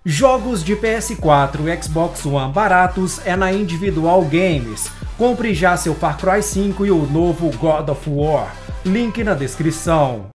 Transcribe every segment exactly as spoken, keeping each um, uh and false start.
Jogos de P S quatro e Xbox One baratos é na Individual Games. Compre já seu Far Cry cinco e o novo God of War. Link na descrição.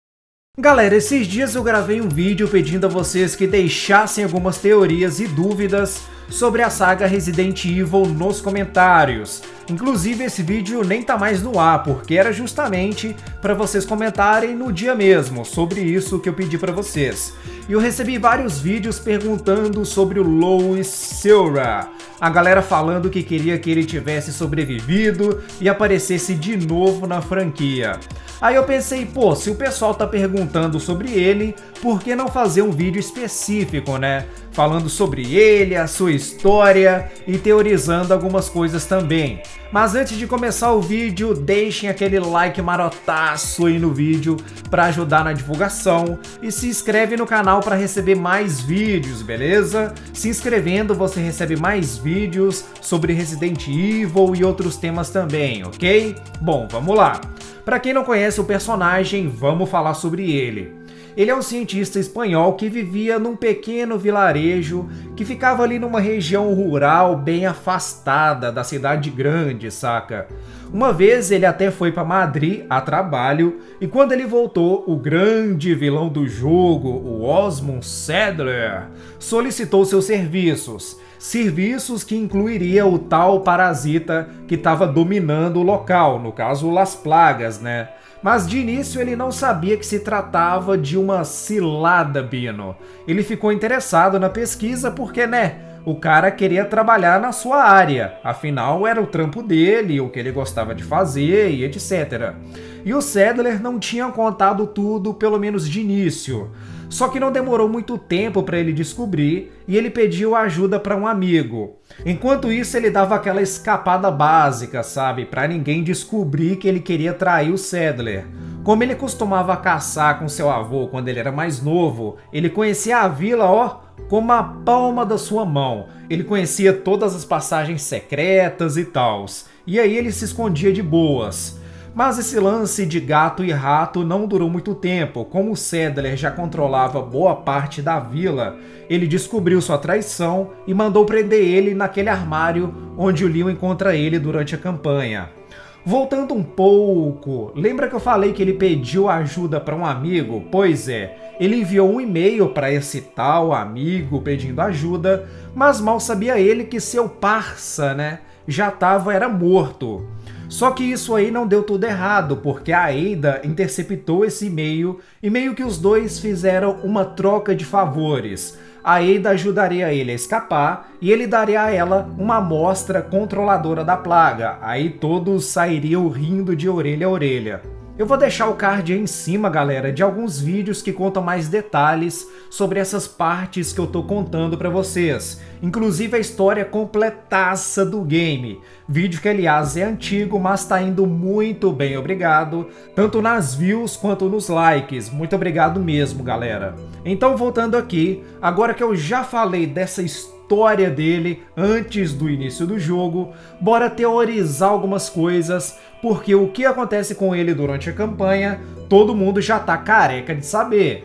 Galera, esses dias eu gravei um vídeo pedindo a vocês que deixassem algumas teorias e dúvidas sobre a saga Resident Evil nos comentários. Inclusive esse vídeo nem tá mais no ar, porque era justamente para vocês comentarem no dia mesmo sobre isso que eu pedi para vocês. E eu recebi vários vídeos perguntando sobre o Louis Silva. A galera falando que queria que ele tivesse sobrevivido e aparecesse de novo na franquia. Aí eu pensei, pô, se o pessoal tá perguntando sobre ele, por que não fazer um vídeo específico, né? Falando sobre ele, a sua história e teorizando algumas coisas também. Mas antes de começar o vídeo, deixem aquele like marotaço aí no vídeo para ajudar na divulgação e se inscreve no canal para receber mais vídeos, beleza? Se inscrevendo você recebe mais vídeos sobre Resident Evil e outros temas também, ok? Bom, vamos lá. Para quem não conhece o personagem, vamos falar sobre ele. Ele é um cientista espanhol que vivia num pequeno vilarejo que ficava ali numa região rural bem afastada da cidade grande, saca? Uma vez ele até foi para Madrid a trabalho e quando ele voltou, o grande vilão do jogo, o Osmond Saddler, solicitou seus serviços. Serviços que incluiria o tal parasita que estava dominando o local, no caso Las Plagas, né? Mas de início ele não sabia que se tratava de uma cilada, Bino. Ele ficou interessado na pesquisa porque, né, o cara queria trabalhar na sua área. Afinal, era o trampo dele, o que ele gostava de fazer e etcétera. E o Saddler não tinha contado tudo, pelo menos de início. Só que não demorou muito tempo para ele descobrir e ele pediu ajuda para um amigo. Enquanto isso, ele dava aquela escapada básica, sabe? Para ninguém descobrir que ele queria trair o Saddler. Como ele costumava caçar com seu avô quando ele era mais novo, ele conhecia a vila, ó, como a palma da sua mão. Ele conhecia todas as passagens secretas e tals. E aí ele se escondia de boas. Mas esse lance de gato e rato não durou muito tempo. Como o Saddler já controlava boa parte da vila, ele descobriu sua traição e mandou prender ele naquele armário onde o Leon encontra ele durante a campanha. Voltando um pouco, lembra que eu falei que ele pediu ajuda para um amigo? Pois é, ele enviou um e-mail para esse tal amigo pedindo ajuda, mas mal sabia ele que seu parça, né, já estava era morto. Só que isso aí não deu tudo errado, porque a Ada interceptou esse e-mail e meio que os dois fizeram uma troca de favores. A Ada ajudaria ele a escapar e ele daria a ela uma amostra controladora da plaga. Aí todos sairiam rindo de orelha a orelha. Eu vou deixar o card aí em cima, galera, de alguns vídeos que contam mais detalhes sobre essas partes que eu tô contando pra vocês. Inclusive a história completaça do game. Vídeo que, aliás, é antigo, mas tá indo muito bem, obrigado. Tanto nas views quanto nos likes. Muito obrigado mesmo, galera. Então, voltando aqui, agora que eu já falei dessa história, história dele antes do início do jogo, bora teorizar algumas coisas, porque o que acontece com ele durante a campanha, todo mundo já tá careca de saber.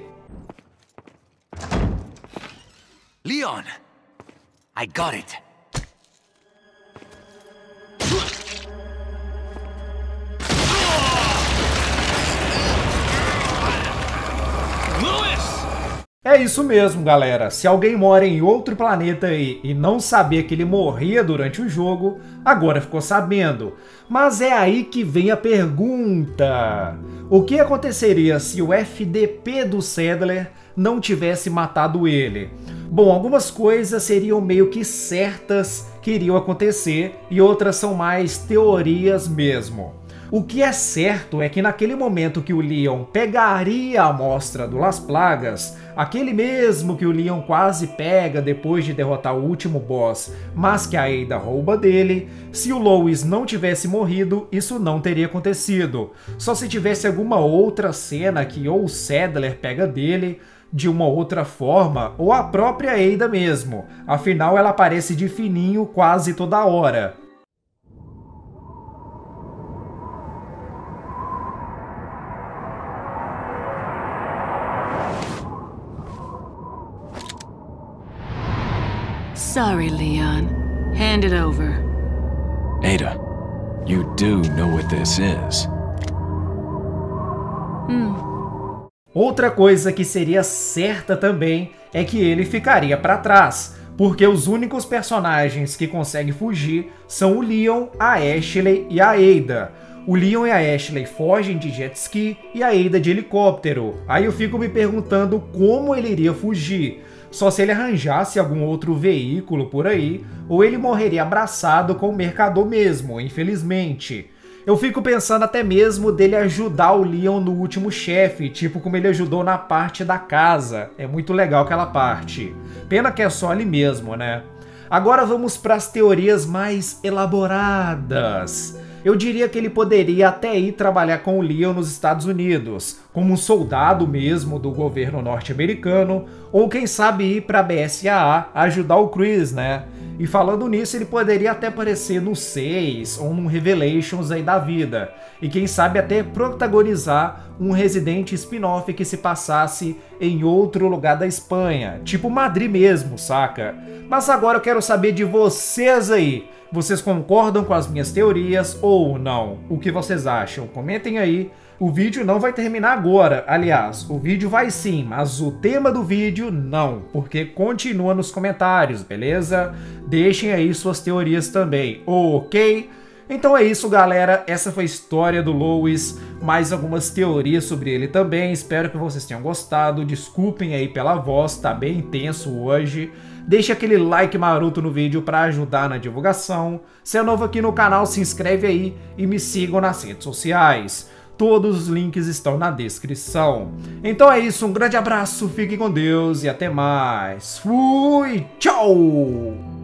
Leon, I got it. É isso mesmo, galera. Se alguém mora em outro planeta aí e não sabia que ele morria durante o jogo, agora ficou sabendo. Mas é aí que vem a pergunta. O que aconteceria se o F D P do Saddler não tivesse matado ele? Bom, algumas coisas seriam meio que certas que iriam acontecer e outras são mais teorias mesmo. O que é certo é que naquele momento que o Leon pegaria a amostra do Las Plagas, aquele mesmo que o Leon quase pega depois de derrotar o último boss, mas que a Ada rouba dele, se o Louis não tivesse morrido, isso não teria acontecido. Só se tivesse alguma outra cena que ou o Saddler pega dele, de uma outra forma, ou a própria Ada mesmo. Afinal, ela aparece de fininho quase toda hora. Sorry, Leon. Hand it over. Ada, you do know what this is. Hmm. Outra coisa que seria certa também é que ele ficaria para trás, porque os únicos personagens que conseguem fugir são o Leon, a Ashley e a Ada. O Leon e a Ashley fogem de jet ski e a Ada de helicóptero. Aí eu fico me perguntando como ele iria fugir. Só se ele arranjasse algum outro veículo por aí, ou ele morreria abraçado com o mercador mesmo, infelizmente. Eu fico pensando até mesmo dele ajudar o Leon no último chefe, tipo como ele ajudou na parte da casa. É muito legal aquela parte. Pena que é só ali mesmo, né? Agora vamos para as teorias mais elaboradas. Eu diria que ele poderia até ir trabalhar com o Leon nos Estados Unidos, como um soldado mesmo do governo norte-americano, ou quem sabe ir para a B S A A ajudar o Chris, né? E falando nisso, ele poderia até aparecer no seis ou num Revelations aí da vida. E quem sabe até protagonizar um Resident spin-off que se passasse em outro lugar da Espanha. Tipo Madrid mesmo, saca? Mas agora eu quero saber de vocês aí. Vocês concordam com as minhas teorias ou não? O que vocês acham? Comentem aí. O vídeo não vai terminar agora, aliás, o vídeo vai sim, mas o tema do vídeo não, porque continua nos comentários, beleza? Deixem aí suas teorias também, ok? Então é isso, galera, essa foi a história do Louis, mais algumas teorias sobre ele também, espero que vocês tenham gostado, desculpem aí pela voz, tá bem intenso hoje. Deixe aquele like maroto no vídeo para ajudar na divulgação. Se é novo aqui no canal, se inscreve aí e me sigam nas redes sociais. Todos os links estão na descrição. Então é isso, um grande abraço, fique com Deus e até mais. Fui, tchau!